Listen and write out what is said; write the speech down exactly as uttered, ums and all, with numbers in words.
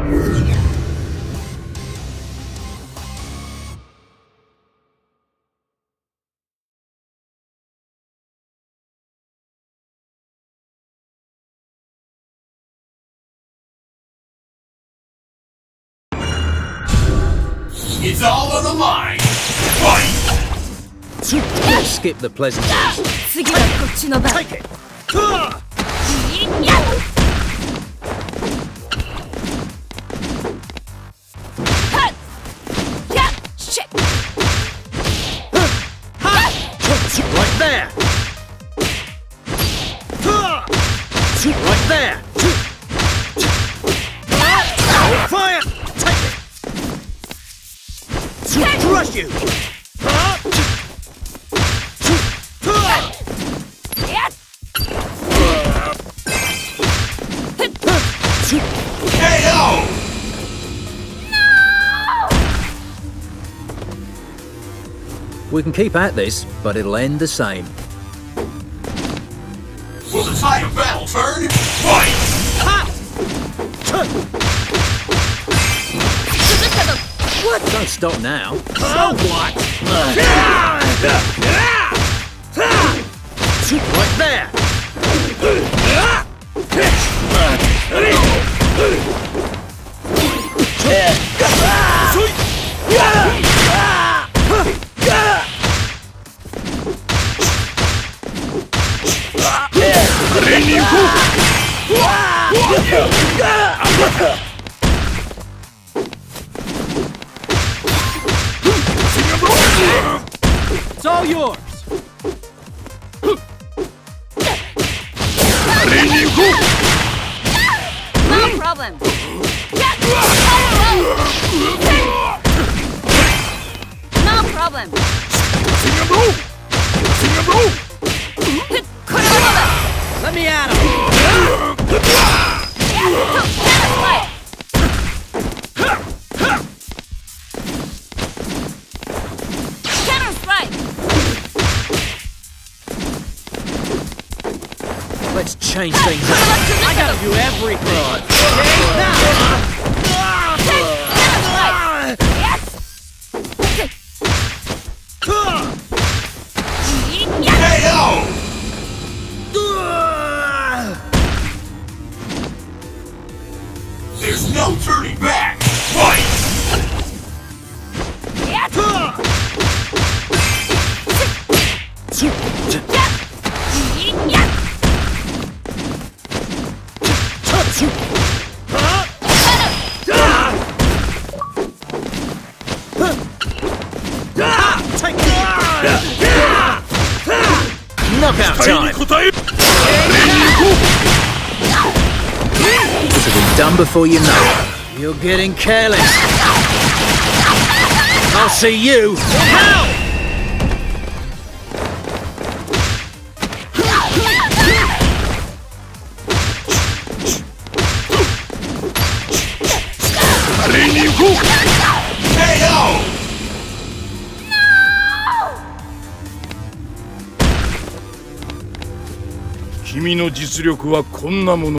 It's all on the line. Fight! Skip the pleasantries. Take it. Right there. Right there. Fire. Take it. Crush you! K O! We can keep at this, but it'll end the same. Will the tide of battle turn? Fight! What? Don't stop now. So what? Right there. It's all yours. No problem. No problem. Let me at him. Let's change things up. I gotta do everything. K O! There's no turning back. Fight! Knockout time! This'll be done before you know it. You're getting careless. I'll see you. How? K O! 君の実力はこんなもの